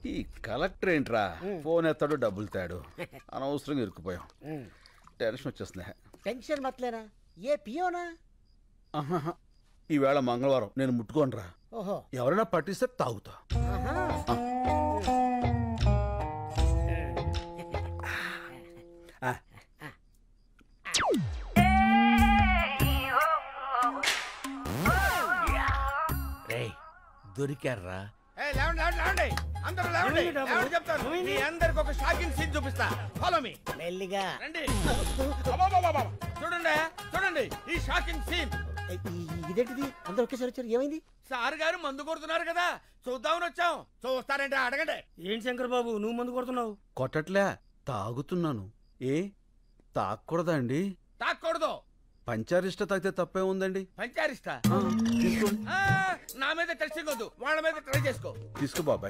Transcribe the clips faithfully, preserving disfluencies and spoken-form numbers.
ఈ కలెక్టర్ ఏంట్రా ఫోన్ ఎత్తాడు డబ్బులు తాడు అనవసరంగా ఇరుక్కుపోయాం టెన్షన్ వచ్చేస్తుంది టెన్షన్ మతలేనా ఏ పియోనా ఈవేళ మంగళవారం నేను ముట్టుకోనరా ఓహో ఎవరైనా పట్టిస్తే తాగుతా దొరికారా అందరికి ఒక షాకింగ్ సీన్ చూపిస్తా ఫాలో మీ మెల్లిగా రండి చూడండి చూడండి ఈ షాకింగ్ సీన్ ఇదేంటిది అందరూ ఒకేసారి వచ్చారు ఏమైంది సార్ గారు మందు కొడుతున్నారు కదా చూద్దామని వచ్చాం చూస్తారంటే అడగండి ఏంటి శంకర్ బాబు నువ్వు మందు కొడుతున్నావు కొట్టట్లే తాగుతున్నాను ఏ తాగకూడదా అండి తాకూడదు పంచారిష్ట తాగితే తప్పే ఉందండి పంచారిష్ట నా మీద టెస్టింగ్ వద్దు వాళ్ళ మీద ట్రై చేసుకో తీసుకో బాబాయ్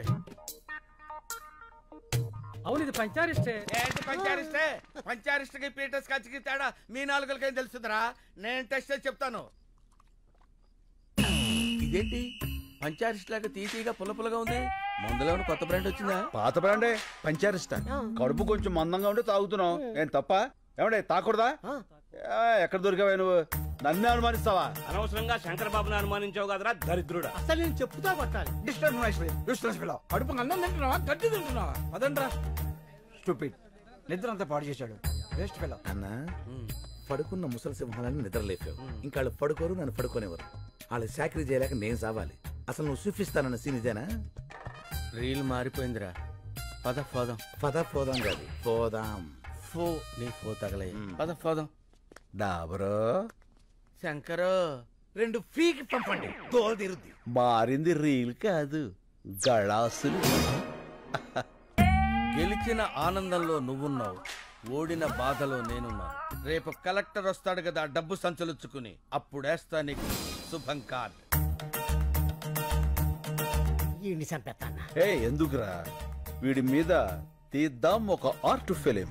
అవును ఇది పంచారిష్టే ఏంటి పంచారిష్టే పంచారిష్టకి పీటర్స్ కచ్చికి తేడా మీ నాలుగులకేం తెలుస్తుందిరా నేను టెస్ట్ చేసి చెప్తాను ఇదేంటి పంచారిష్ట లాగా తీసిగా పుల్ల పుల్లగా ఉంది మందులో కొత్త బ్రాండ్ వచ్చిందా పాత బ్రాండే పంచారిష్ట కడుపు కొంచెం మందంగా ఉంటే తాగుతున్నావు ఏం తప్ప ఏమంటే తాకూడదా ఎక్కడ దొరికావా నువ్వు నన్ను అనుమానిస్తావా అనవసరంగా శంకర్ బాబుని అనుమానించావు కదరా దరిద్రుడా అసలు నేను చెప్తా కొట్టాలి కడుపు అన్నం తింటున్నావా గడ్డి తింటున్నావా అదండ్రా స్టూపిడ్ నిద్ర అంతా పాడు చేశాడు వేస్ట్ ఫెలో అన్నా పడుకున్న ముసలి సింహాలని నిద్రలేపావు ఇంకా వాళ్ళు పడుకోరు నన్ను పడుకోనివ్వరు వాళ్ళు చాకరీ చేయలేక నేను సావాలి అసలు నువ్వు చూపిస్తానన్న సీన్ ఇదేనా రీల్ మారిపోయిందిరా పద పోదాం పద పోదాం కాదు పోదాం ఫో నీ ఫో తగలే పద పోదాం డాబరో శంకరు రెండు ఫీకి పంపండి తోలు తిరుద్ది మారింది రీల్ కాదు గళాసులు గెలిచిన ఆనందంలో నువ్వున్నావు ఓడిన బాధలో నేనున్నాను రేపు కలెక్టర్ వస్తాడు కదా డబ్బు సంచలుచ్చుకుని అప్పుడేస్తా నీకు శుభం కార్డ్ ఏ ఎందుకురా వీడి మీద తీద్దాం ఒక ఆర్ట్ ఫిలిం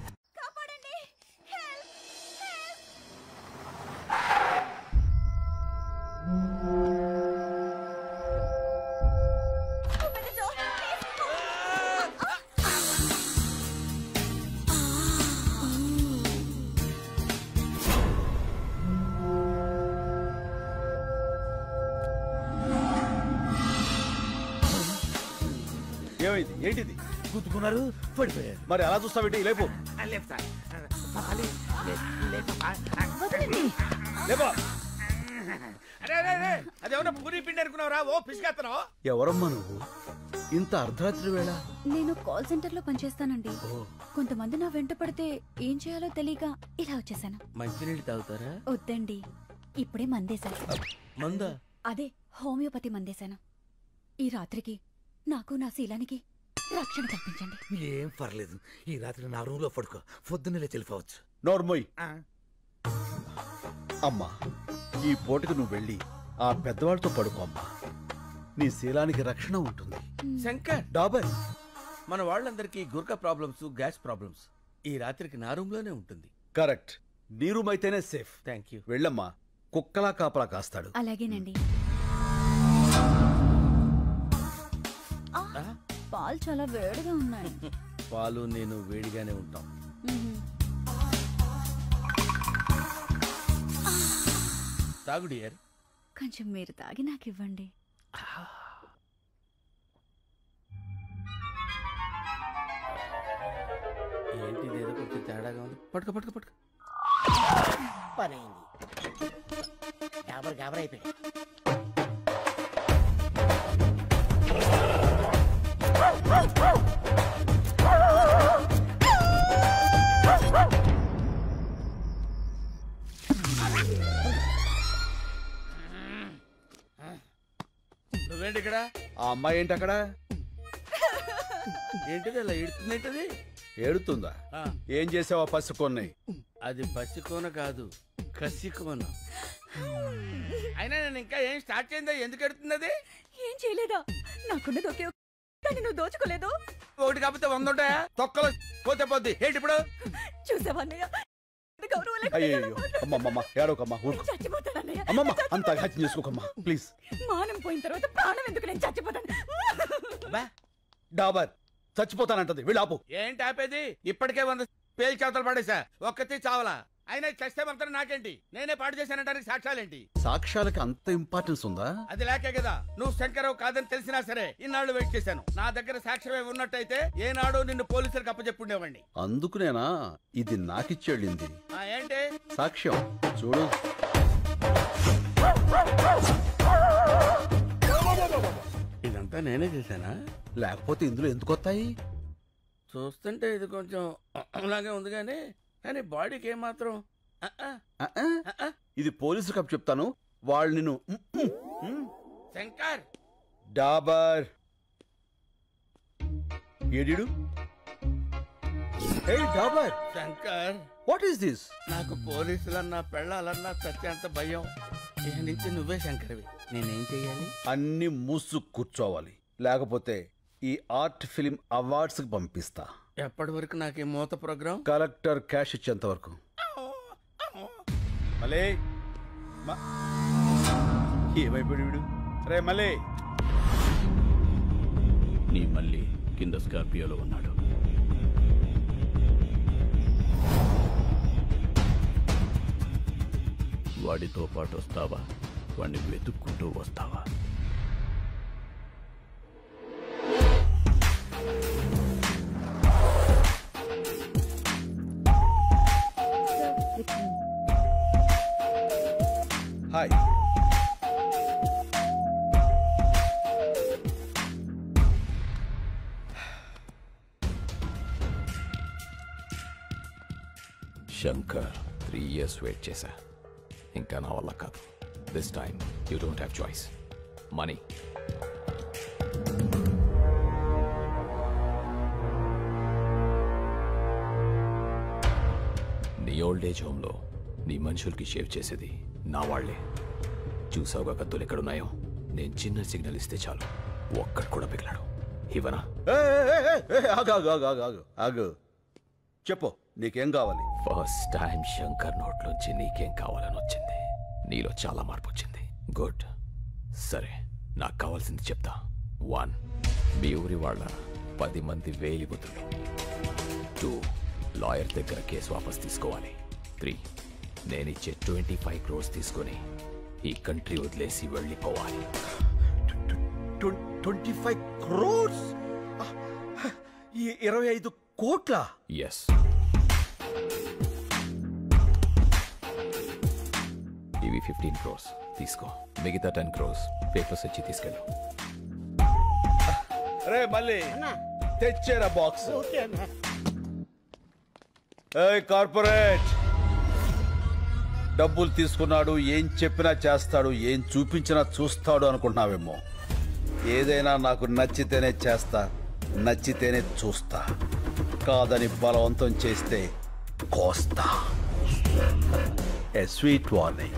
ఏమైంది ఏంటిది గుద్దుకున్నారు పడిపోయారు మరి అలా చూస్తావేంటి లేపు లేపా అదేమన్నా పూరి పిండి అనుకున్నావురా ఓ పిసికేస్తున్నావు ఎవరమ్మా నువ్వు ఇంత అర్ధరాత్రి వేళ నేను కాల్ సెంటర్ లో పనిచేస్తానండి కొంతమంది నా వెంట పడితే ఏం చేయాలో తెలియక ఇలా వచ్చేసాను మంచినీళ్ళు తాగుతారా వద్దండి ఇప్పుడే మందేశాను మందా అదే హోమియోపతి మందేశాను ఈ రాత్రికి నాకు నా శీలానికి రక్షణ కల్పించండి ఏం పర్లేదు ఈ రాత్రి నా రూమ్ లో పడుకో పొద్దున్నే చెల్లిపోవచ్చు నోర్మోయ్ అమ్మా ఈ పూటకు నువ్వు వెళ్ళి ఆ పెద్దవాళ్ళతో పడుకో అమ్మా నీ శీలానికి రక్షణ ఉంటుంది శంకర్ డాబర్ మన వాళ్ళందరికీ గుర్కా ప్రాబ్లమ్స్ గ్యాస్ ప్రాబ్లమ్స్ ఈ రాత్రికి నా రూమ్ లోనే ఉంటుంది కరెక్ట్ నీ రూమ్ అయితేనే సేఫ్ థ్యాంక్ యూ వెళ్ళమ్మా కుక్కలా కాపలా కాస్తాడు అలాగేనండి పాలు చాలా వేడిగా ఉన్నాయి పాలు నేను వేడిగానే ఉంటాం తాగు డియర్ కొంచెం మీరు తాగి నాకు ఇవ్వండి ఏంటి ఏదో కొంచెం తేడాగా ఉంది పట్టుక పట్టుక పట్టుక పని అయింది గాబర్ గాబర్ అయిపోయాడు నువ్వేంటి ఇక్కడ ఆ అమ్మాయి ఏంటి అక్కడ ఏంటిది అలా ఏడుతుందేంటది ఏడుతుందా ఏం చేసావా పసుకొన్నాయి అది పసికోన కాదు కసికోన అయినా నేను ఇంకా ఏం స్టార్ట్ చేయందా ఎందుకు ఎడుతుంది అది ఏం చేయలేదా నాకున్నది ఒకే కానీ నువ్వు దోచుకోలేదు ఒకటి కాకపోతే వంద ఉంటాయా తొక్కలో పోతే పోద్ది ఏంటి ఇప్పుడు చూసావన్నయ్య అయ్యో అమ్మమ్మ ఏడోకమ్మా ఊరుకో అమ్మమ్మ అంత హత్య చేసుకోకమ్మా ప్లీజ్ మానం పోయిన తర్వాత ప్రాణం ఎందుకు నేను చచ్చిపోతాను డాబర్ చచ్చిపోతానంటది. వీళ్ళు ఆపు. ఏంటి ఆపేది? ఇప్పటికే వంద పేలు చేతలు పడేసా, ఒక్కతి చావలా. అయినా చస్తే మాత్రం నాకేంటి? నేనే పాడు చేశానంటానికి సాక్ష్యాలేంటి? సాక్ష్యాలకి అంత ఇంపార్టెన్స్ ఉందా? అది లేకే కదా నువ్వు శంకరరావు కాదని తెలిసినా సరే ఇన్నాళ్ళు వెయిట్ చేశాను. నా దగ్గర సాక్ష్యమే ఉన్నట్టయితే ఏనాడు నిన్ను పోలీసులకు అప్పచెప్పుండేవాడిని. అందుకునేనా ఇది నాకిచ్చేళ్ళింది. ఏంటి సాక్ష్యం చూడు. ఇదంతా నేనే చేశానా? లేకపోతే ఇందులో ఎందుకు వస్తాయి? చూస్తుంటే ఇది కొంచెం అలాగే ఉంది కానీ కానీ బాడీకి ఏమాత్రం ఇది పోలీసు కప్ చెప్తాను. వాళ్ళు నిన్ను శంకర్ డాబర్ ఏడిడు. ఏ డాబర్ శంకర్, వాట్ ఈస్ దిస్? నాకు పోలీసులన్నా పెళ్ళాలన్నా సత్యంత భయం. ఇక నుంచి నువ్వే శంకర్వి. నేనేం చెయ్యాలి? అన్ని మూసు కూర్చోవాలి, లేకపోతే ఈ ఆర్ట్ ఫిలిం అవార్డ్స్ కి పంపిస్తా. ఎప్పటి వరకు నాకు ఈ మూత ప్రోగ్రాం? కలెక్టర్ క్యాష్ ఇచ్చేంత వరకు. మళ్ళీ ఏమైపోయాడు వీడు? రే మళ్ళీ నీ మళ్ళీ కింద స్కార్పియోలో ఉన్నాడు. వాడితో పాటు వస్తావా? వాడిని వెతుక్కుంటూ వస్తావా? Hi. Shankar, three years wait చేశా. ఇంకా నా వల్ల కాదు. This time you don't have choice. Money. నీ ఓల్డ్ ఏజ్ హోమ్లో నీ మనుషులకి షేవ్ చేసేది నా వాళ్లే. చూసావుగా కత్తులు ఎక్కడున్నాయో? నేను చిన్న సిగ్నల్ ఇస్తే చాలు, ఒక్కడు కూడా పిగలాడు. ఇవనా? ఆగు, చెప్పు నీకేం కావాలి? ఫస్ట్ టైం శంకర్ నోట్లోంచి నీకేం కావాలని వచ్చింది. నీలో చాలా మార్పు వచ్చింది. గుడ్. సరే, నాకు కావాల్సింది చెప్తా. వన్, మీ ఊరి వాళ్ళ పది మంది వేలిబుతులు. టూ, లాయర్ దగ్గర కేసు వాపస్ తీసుకోవాలి. త్రీ, నేనిచ్చే ట్వంటీ ఫైవ్ క్రోర్స్ తీసుకొని ఈ కంట్రీ వదిలేసి వెళ్ళిపోవాలి. Twenty five crores? ఇరవై ఐదు కోట్ల? ఎస్. ఇవి ఫిఫ్టీన్ క్రోర్స్ తీసుకో. మిగతా టెన్ క్రోర్స్ పేపర్స్ వచ్చి తీసుకెళ్ళు. రే మళ్ళీ తెచ్చేరా బాక్స్. కార్పొరేట్ డబ్బులు తీసుకున్నాడు, ఏం చెప్పినా చేస్తాడు, ఏం చూపించినా చూస్తాడు అనుకుంటున్నావేమో. ఏదైనా నాకు నచ్చితేనే చేస్తా, నచ్చితేనే చూస్తా. కాదని బలవంతం చేస్తే కోస్తా. A sweet warning.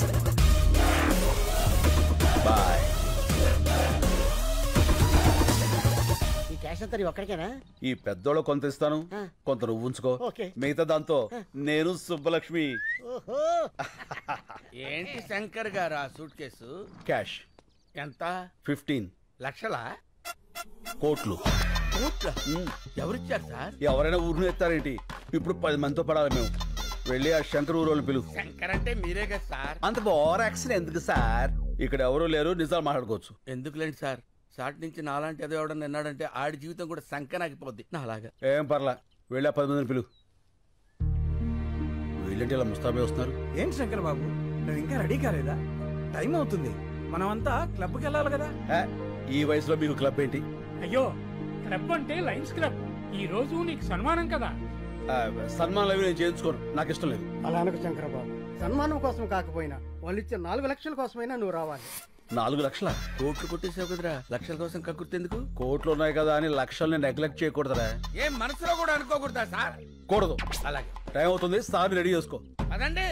బాయ్. ఈ క్యాష్ అంతా ఒక్కడికేనా? ఈ పెద్దోళ్ళు కొంత ఇస్తాను, కొంత నువ్వు ఉంచుకో. మిగతా దాంతో నేను సుబ్బలక్ష్మి. ఏంటి శంకర్ గారు ఆ సూట్ కేసు? క్యాష్ ఎంత? ఫిఫ్టీన్ లక్షలా? కోట్లు. కోట్ల? ఎవరిచ్చారు సార్? ఎవరైనా ఊరిని ఎత్తారేంటి? ఇప్పుడు పది మందితో పడాలి మేము. వెళ్ళి ఆ శంకర్ ఊరోళ్ళు పిలు. శంకర్ అంటే మీరే కదా సార్. అంత ఓవర్ యాక్షన్ ఎందుకు సార్? ఇక్కడ ఎవరు లేరు, నిజాలు మాట్లాడుకోవచ్చు. ఎందుకులేండి సార్, సాటి నుంచి నాలాంటి ఏదో ఎవడన్నా విన్నాడంటే ఆడి జీవితం కూడా సంకనాగిపోద్ది. నాలాగా. ఏం పర్లా, వెళ్ళి ఆ పది మందిని పిలు. వీళ్ళంటే ఇలా ముస్తాబే వస్తున్నారు. ఏంటి శంకర్ బాబు, నువ్వు ఇంకా రెడీ కాలేదా? టైం అవుతుంది. మనమంతా క్లబ్కి వెళ్ళాలి కదా. ఈ వయసులో మీకు క్లబ్ ఏంటి? అయ్యో, క్లబ్ అంటే లయన్స్ క్లబ్. ఈ రోజు నీకు సన్మానం కదా. సన్మానం అవి నేను చేయించుకోను, నాకు ఇష్టం లేదు. అలా అనకు శంకరబాబు. సన్మానం కోసం కాకపోయినా వాళ్ళు ఇచ్చే నాలుగు లక్షల కోసమైనా నువ్వు రావాలి. నాలుగు లక్షల? కోట్లు కొట్టేసావు కదరా, లక్షల కోసం కక్కుర్తెందుకు? కోట్లు ఉన్నాయి కదా అని లక్షల్ని నెగ్లెక్ట్ చేయకూడదురా. ఏం మనసులో కూడా అనుకోకూడదా సార్? కూడదు. అలాగే. టైం అవుతుంది, సార్ రెడీ చేసుకో. అదండి.